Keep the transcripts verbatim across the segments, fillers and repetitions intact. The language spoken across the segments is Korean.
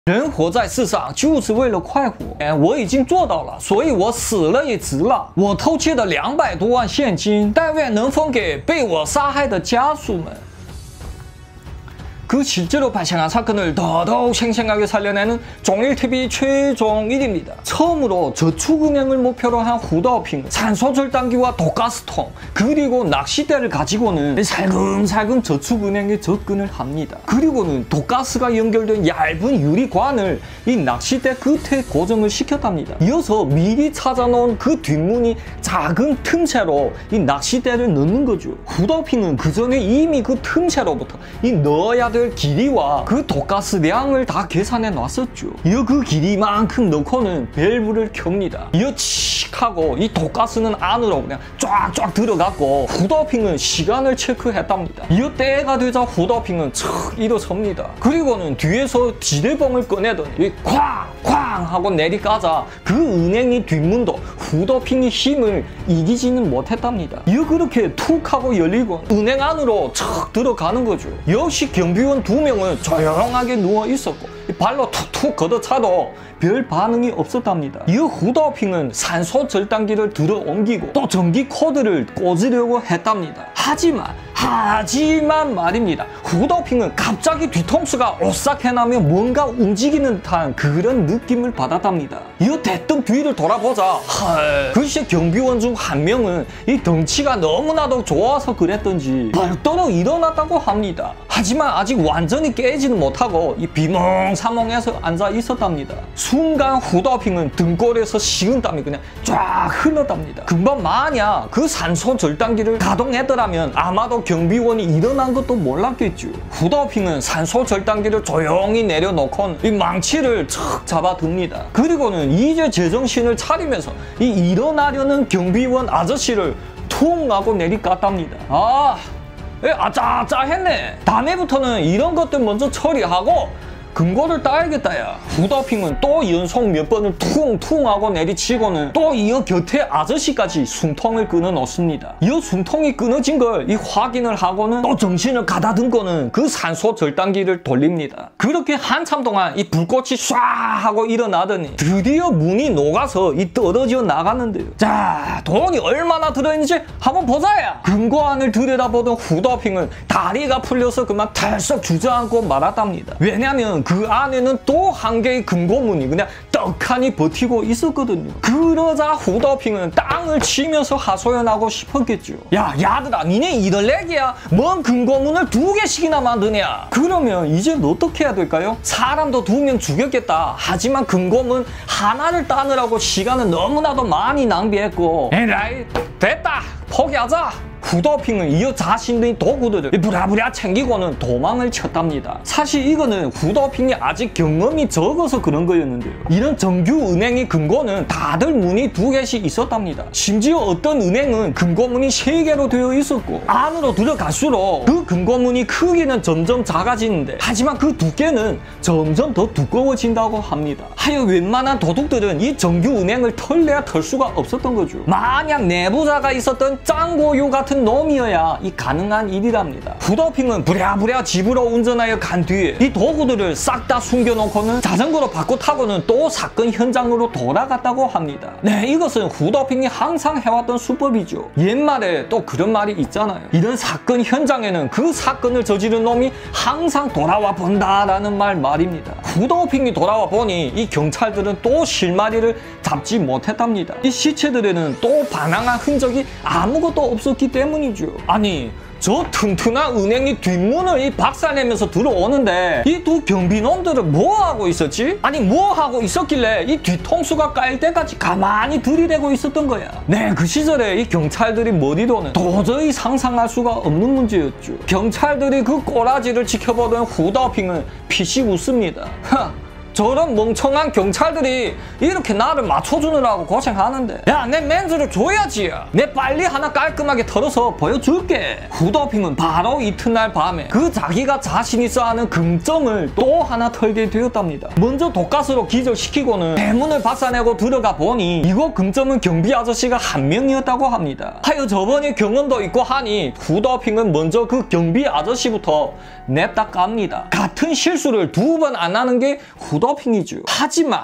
人活在世上就是为了快活，我已经做到了，所以我死了也值了。我偷窃的两百多万现金，但愿能分给被我杀害的家属们。 그 실제로 발생한 사건을 더더욱 생생하게 살려내는 종일티비 최종 일 위입니다. 처음으로 저축은행을 목표로 한 후더핑, 산소절단기와 독가스통, 그리고 낚싯대를 가지고는 살금살금 저축은행에 접근을 합니다. 그리고는 독가스가 연결된 얇은 유리관을 이 낚싯대 끝에 고정을 시켰답니다. 이어서 미리 찾아놓은 그 뒷문이 작은 틈새로 이 낚싯대를 넣는 거죠. 후더핑은 그 전에 이미 그 틈새로부터 이 넣어야 될 길이와 그 독가스량을 다 계산해 놨었죠. 이어 그 길이만큼 넣고는 밸브를 켭니다. 이어 칙 하고 이 독가스는 안으로 그냥 쫙쫙 들어갔고 후더핑은 시간을 체크했답니다. 이어 때가 되자 후더핑은 척 일어섭니다. 그리고는 뒤에서 지뢰봉을 꺼내더니 쾅쾅 하고 내리까자 그 은행의 뒷문도 후더핑의 힘을 이기지는 못했답니다. 이어 그렇게 툭 하고 열리고 은행 안으로 척 들어가는 거죠. 역시 경비원 두 명은 조용하게 누워 있었고 발로 툭툭 걷어차도 별 반응이 없었답니다. 이어 후더핑은 산소 절단기를 들어 옮기고 또 전기 코드를 꽂으려고 했답니다. 하지만 하지만 말입니다. 후더핑은 갑자기 뒤통수가 오싹해나며 뭔가 움직이는 듯한 그런 느낌을 받았답니다. 이어 대뜸 뒤를 돌아보자 헐, 글쎄 경비원 중 한 명은 이 덩치가 너무나도 좋아서 그랬던지 벌떡 일어났다고 합니다. 하지만 아직 완전히 깨지는 못하고 이 비몽사몽해서 앉아 있었답니다. 순간 후더핑은 등골에서 식은땀이 그냥 쫙 흘렀답니다. 금방 만약 그 산소 절단기를 가동했더라면 아마도 경비원이 일어난 것도 몰랐겠죠. 후더핑은 산소 절단기를 조용히 내려놓고 이 망치를 척 잡아듭니다. 그리고는 이제 제정신을 차리면서 이 일어나려는 경비원 아저씨를 퉁 하고 내리깠답니다. 아, 아짜아짜했네. 다음에부터는 이런 것들 먼저 처리하고 금고를 따야겠다 야. 후더핑은 또 연속 몇 번을 퉁퉁 하고 내리치고는 또 이어 곁에 아저씨까지 숨통을 끊어 놓습니다. 이어 숨통이 끊어진 걸 이 확인을 하고는 또 정신을 가다듬고는 그 산소 절단기를 돌립니다. 그렇게 한참 동안 이 불꽃이 쏴 하고 일어나더니 드디어 문이 녹아서 이 떨어져 나갔는데요. 자, 돈이 얼마나 들어있는지 한번 보자 야. 금고 안을 들여다보던 후더핑은 다리가 풀려서 그만 털썩 주저앉고 말았답니다. 왜냐면 그 안에는 또 한 개의 금고문이 그냥 떡하니 버티고 있었거든요. 그러자 후더핑은 땅을 치면서 하소연하고 싶었겠죠. 야, 야들아, 니네 이들렉이야? 뭔 금고문을 두 개씩이나 만드냐? 그러면 이젠 어떻게 해야 될까요? 사람도 두 명 죽였겠다. 하지만 금고문 하나를 따느라고 시간을 너무나도 많이 낭비했고 에라이, 됐다! 포기하자! 후더핑은 이어 자신의 도구들을 부랴부랴 챙기고는 도망을 쳤답니다. 사실 이거는 후더핑이 아직 경험이 적어서 그런 거였는데요. 이런 정규 은행의 금고는 다들 문이 두 개씩 있었답니다. 심지어 어떤 은행은 금고문이 세 개로 되어 있었고 안으로 들어갈수록 그 금고문이 크기는 점점 작아지는데 하지만 그 두께는 점점 더 두꺼워진다고 합니다. 하여 웬만한 도둑들은 이 정규 은행을 털래야 털 수가 없었던 거죠. 만약 내부자가 있었던 짱고유 같은 놈이어야 이 가능한 일이랍니다. 후더핑은 부랴부랴 집으로 운전하여 간 뒤에 이 도구들을 싹 다 숨겨놓고는 자전거로 바꿔 타고는 또 사건 현장으로 돌아갔다고 합니다. 네, 이것은 후더핑이 항상 해왔던 수법이죠. 옛말에 또 그런 말이 있잖아요. 이런 사건 현장에는 그 사건을 저지른 놈이 항상 돌아와 본다라는 말 말입니다. 후더핑이 돌아와 보니 이 경찰들은 또 실마리를 잡지 못했답니다. 이 시체들에는 또 반항한 흔적이 아무것도 없었기 때문이죠. 아니, 저 튼튼한 은행의 뒷문을 이 박살내면서 들어오는데 이 두 경비놈들은 뭐 하고 있었지? 아니, 뭐 하고 있었길래 이 뒤통수가 까일 때까지 가만히 들이대고 있었던 거야. 네, 그 시절에 이 경찰들이 머리로는 도저히 상상할 수가 없는 문제였죠. 경찰들이 그 꼬라지를 지켜보던 후더핑은 피식 웃습니다. 하, 저런 멍청한 경찰들이 이렇게 나를 맞춰주느라고 고생하는데 야, 내 멘트를 줘야지. 내 빨리 하나 깔끔하게 털어서 보여줄게. 후더핑은 바로 이튿날 밤에 그 자기가 자신 있어 하는 금점을 또 하나 털게 되었답니다. 먼저 독가스로 기절시키고는 대문을 박살내고 들어가 보니 이곳 금점은 경비 아저씨가 한 명이었다고 합니다. 하여 저번에 경험도 있고 하니 후더핑은 먼저 그 경비 아저씨부터 냅다 깝니다. 같은 실수를 두 번 안 하는 게 후더 후더핑이죠. 하지만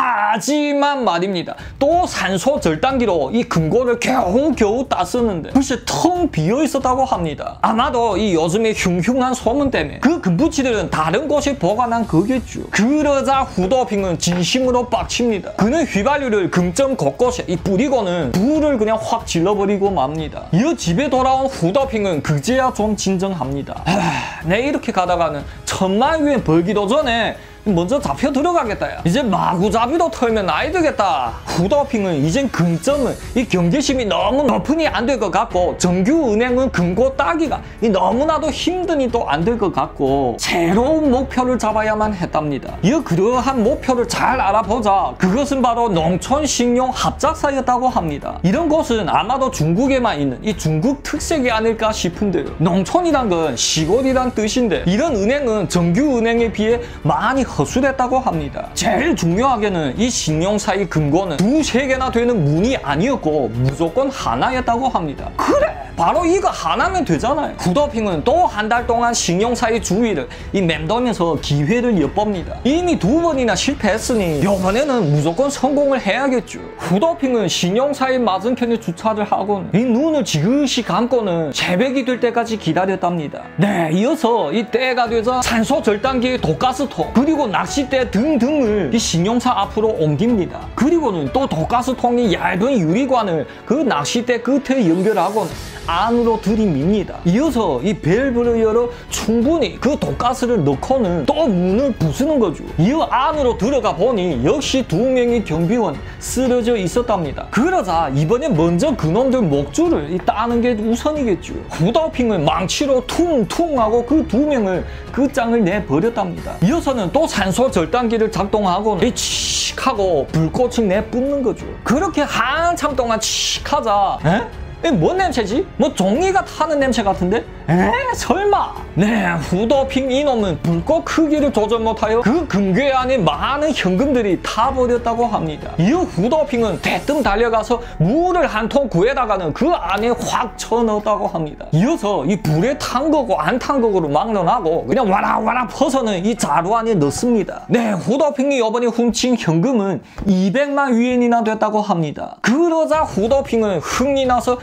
하지만 말입니다. 또 산소 절단기로 이 금고를 겨우겨우 땄었는데 글쎄 텅 비어 있었다고 합니다. 아마도 이 요즘에 흉흉한 소문 때문에 그 금붙이들은 다른 곳에 보관한 거겠죠. 그러자 후더핑은 진심으로 빡칩니다. 그는 휘발유를 금점 곳곳에 이 뿌리고는 불을 그냥 확 질러버리고 맙니다. 이 집에 돌아온 후더핑은 그제야 좀 진정합니다. 하, 내 이렇게 가다가는 천만 위엔 벌기도 전에 먼저 잡혀 들어가겠다. 야. 이제 마구잡이로 털면 아이 되겠다. 후더핑은 이젠 금점은 이 경제심이 너무 높으니 안 될 것 같고 정규은행은 금고 따기가 이 너무나도 힘드니 또 안 될 것 같고 새로운 목표를 잡아야만 했답니다. 이 그러한 목표를 잘 알아보자. 그것은 바로 농촌식용 합작사였다고 합니다. 이런 곳은 아마도 중국에만 있는 이 중국 특색이 아닐까 싶은데요. 농촌이란 건 시골이란 뜻인데 이런 은행은 정규은행에 비해 많이 허술했다고 합니다. 제일 중요하게는 이 신용사의 금고는 두세 개나 되는 문이 아니었고 무조건 하나였다고 합니다. 그래! 바로 이거 하나면 되잖아요. 후더핑은 또 한 달 동안 신용사의 주위를 이 맴돌면서 기회를 엿봅니다. 이미 두 번이나 실패했으니 이번에는 무조건 성공을 해야겠죠. 후더핑은 신용사의 맞은편에 주차를 하고는 이 눈을 지그시 감고는 새벽이 될 때까지 기다렸답니다. 네, 이어서 이 때가 되자 산소 절단기의 독가스통 그리고 낚싯대 등등을 이 신용사 앞으로 옮깁니다. 그리고는 또 독가스통이 얇은 유리관을 그 낚싯대 끝에 연결하고는 안으로 들이밉니다. 이어서 이 밸브를 열어 충분히 그 독가스를 넣고는 또 문을 부수는 거죠. 이어 안으로 들어가 보니 역시 두 명의 경비원이 쓰러져 있었답니다. 그러자 이번에 먼저 그놈들 목줄을 이 따는 게 우선이겠죠. 후더핑을 망치로 퉁퉁 하고 그 두 명을 끝장을 내버렸답니다. 이어서는 또 산소 절단기를 작동하고는 칙 하고 불꽃을 내뿜는 거죠. 그렇게 한참 동안 칙 하자 에? 이게 뭔 냄새지? 뭐 종이가 타는 냄새 같은데? 에? 설마? 네, 후더핑 이놈은 불꽃 크기를 조절 못하여 그 금괴 안에 많은 현금들이 타버렸다고 합니다. 이후 후더핑은 대뜸 달려가서 물을 한 통 구해다가는 그 안에 확 쳐넣었다고 합니다. 이어서 이 불에 탄 거고 안 탄 거로 막론하고 그냥 와락와락 퍼서는 이 자루 안에 넣습니다. 네, 후더핑이 이번에 훔친 현금은 이백만 위엔이나 됐다고 합니다. 그러자 후더핑은 흥이 나서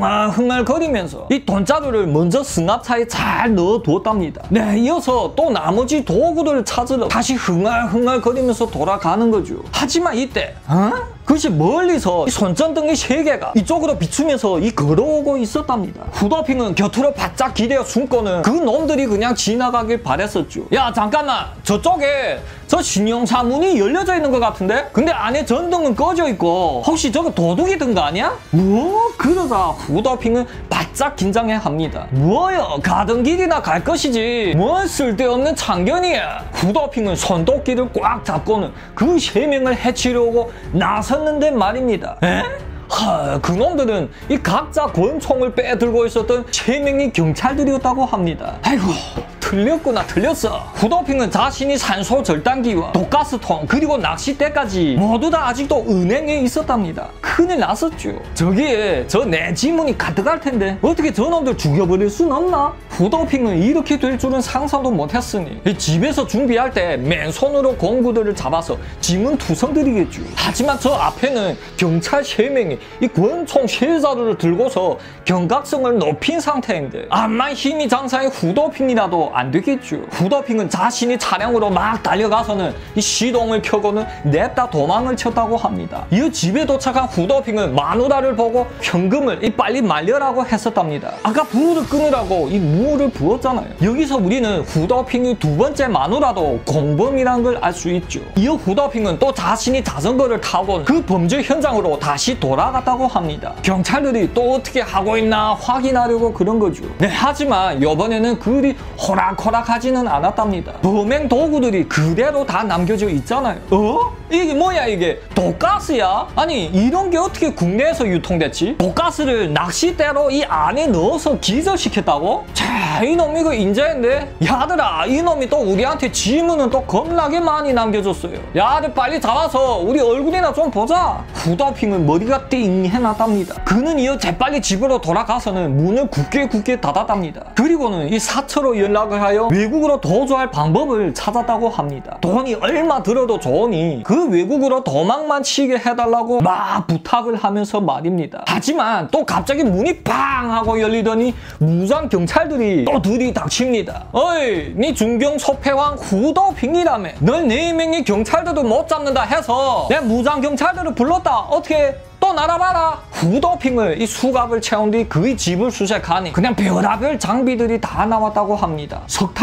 흥얼흥얼거리면서 이 돈자루를 먼저 승합차에 잘 넣어두었답니다. 네, 이어서 또 나머지 도구들을 찾으러 다시 흥얼흥얼거리면서 돌아가는 거죠. 하지만 이때 어? 그것이 멀리서 이 손전등이 세 개가 이쪽으로 비추면서 이 걸어오고 있었답니다. 후더핑은 곁으로 바짝 기대어 숨고는 그 놈들이 그냥 지나가길 바랬었죠. 야 잠깐만, 저쪽에 저 신용사 문이 열려져 있는 것 같은데? 근데 안에 전등은 꺼져 있고 혹시 저거 도둑이 든 거 아니야? 뭐? 그러자 후더핑은 바짝 긴장해 합니다. 뭐여, 가던 길이나 갈 것이지 뭔 쓸데없는 참견이야. 후더핑은 손도끼를 꽉 잡고는 그 세 명을 해치려고 나섰는데 말입니다. 에? 하, 그놈들은 이 각자 권총을 빼들고 있었던 세 명의 경찰들이었다고 합니다. 아이고, 틀렸구나, 틀렸어. 후더핑은 자신이 산소 절단기와 독가스통 그리고 낚싯대까지 모두 다 아직도 은행에 있었답니다. 큰일 났었죠. 저기에 저 내 지문이 가득할 텐데 어떻게 저놈들 죽여버릴 순 없나? 후더핑은 이렇게 될 줄은 상상도 못했으니 집에서 준비할 때 맨손으로 공구들을 잡아서 지문 투성들이겠죠. 하지만 저 앞에는 경찰 세 명이 이 권총 세 자루를 들고서 경각성을 높인 상태인데 암만 힘이 장사인 후더핑이라도 안 되겠죠. 후더핑은 자신이 차량으로 막 달려가서는 이 시동을 켜고는 냅다 도망을 쳤다고 합니다. 이 집에 도착한 후더핑은 마누라를 보고 현금을 이 빨리 말려라고 했었답니다. 아까 불을 끄느라고 이 물을 부었잖아요. 여기서 우리는 후더핑이 두 번째 마누라도 공범이란 걸 알 수 있죠. 이후 후더핑은 또 자신이 자전거를 타고 그 범죄 현장으로 다시 돌아갔다고 합니다. 경찰들이 또 어떻게 하고 있나 확인하려고 그런 거죠. 네, 하지만 이번에는 그리 호락호락하지는 않았답니다. 범행 도구들이 그대로 다 남겨져 있잖아요. 어? 이게 뭐야 이게? 독가스야? 아니 이런 게 어떻게 국내에서 유통됐지? 독가스를 낚싯대로 이 안에 넣어서 기절시켰다고? 자, 이놈 이거 인자인데? 야들아, 이놈이 또 우리한테 지문은 또 겁나게 많이 남겨줬어요. 야들 빨리 잡아서 우리 얼굴이나 좀 보자. 후더핑은 머리가 띵 해놨답니다. 그는 이어 재빨리 집으로 돌아가서는 문을 굳게 굳게 닫았답니다. 그리고는 이 사처로 연락을 생각을 하여 외국으로 도주할 방법을 찾았다고 합니다. 돈이 얼마 들어도 좋으니 그 외국으로 도망만 치게 해달라고 막 부탁을 하면서 말입니다. 하지만 또 갑자기 문이 팡 하고 열리더니 무장 경찰들이 또 들이닥칩니다. 어이, 니 중경 소패왕 후더핑이라며. 널 네 명의 경찰들도 못 잡는다 해서 내 무장 경찰들을 불렀다. 어떻게 또 날아봐라. 후더핑을 이 수갑을 채운 뒤 그의 집을 수색하니 그냥 별의별 장비들이 다 나왔다고 합니다.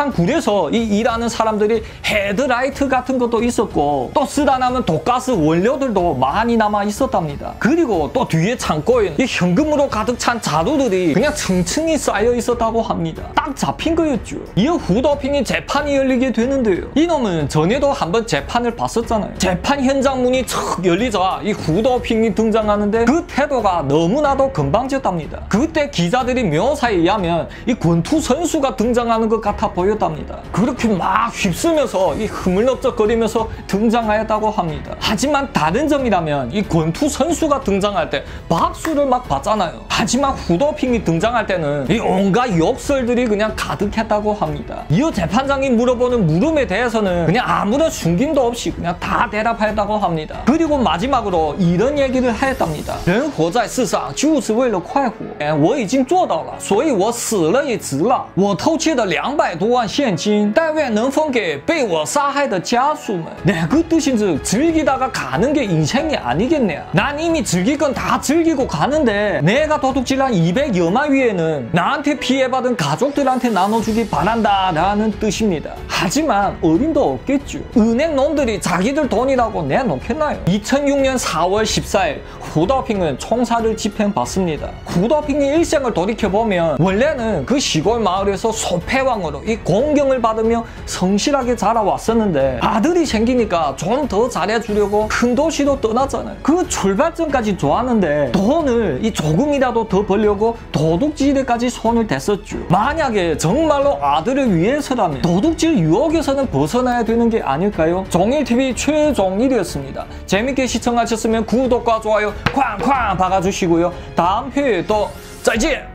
석탄굴에서 이 일하는 사람들이 헤드라이트 같은 것도 있었고 또 쓰다 남은 독가스 원료들도 많이 남아 있었답니다. 그리고 또 뒤에 창고에는 이 현금으로 가득 찬 자루들이 그냥 층층이 쌓여 있었다고 합니다. 딱 잡힌 거였죠. 이어 후더핑이 재판이 열리게 되는데요. 이놈은 전에도 한번 재판을 봤었잖아요. 재판 현장 문이 척 열리자 이 후더핑이 등장한 하는데 그 태도가 너무나도 건방졌답니다. 그때 기자들이 묘사에 의하면 이 권투 선수가 등장하는 것 같아 보였답니다. 그렇게 막 휩쓰면서 이 흐물럭적거리면서 등장하였다고 합니다. 하지만 다른 점이라면 이 권투 선수가 등장할 때 박수를 막 받잖아요. 하지만 후더핑이 등장할 때는 이 온갖 욕설들이 그냥 가득했다고 합니다. 이어 재판장이 물어보는 물음에 대해서는 그냥 아무런 숨김도 없이 그냥 다 대답했다고 합니다. 그리고 마지막으로 이런 얘기를 했답니다.人活在世上就是为了快活，我已经做到了，所以我死了也值了。我偷窃的两百多万现金，但愿能分给被我杀害的家属们。네, 그 뜻인즉 즐기다가 가는 게 인생이 아니겠냐. 난 이미 즐길 건 다 즐기고 가는데 내가 도둑질한 이백여만 위에는 나한테 피해받은 가족들한테 나눠주기 바란다 라는 뜻입니다. 하지만 어림도 없겠죠. 은행 놈들이 자기들 돈이라고 내놓겠나요? 이천육 년 사월 십사일 후더핑은 총살을 집행받습니다. 후더핑의 일생을 돌이켜보면 원래는 그 시골 마을에서 소패왕으로 이 공경을 받으며 성실하게 자라왔었는데 아들이 생기니까 좀 더 잘해주려고 큰 도시로 떠났잖아요. 그 출발점까지 좋았는데 돈을 이 조금이라도 더 벌려고 도둑질에까지 손을 댔었죠. 만약에 정말로 아들을 위해서라면 도둑질 유혹에서는 벗어나야 되는 게 아닐까요? 종일티비 최종일이었습니다. 재밌게 시청하셨으면 구독과 좋아요 쾅쾅 박아주시고요. 다음 회에 또 再见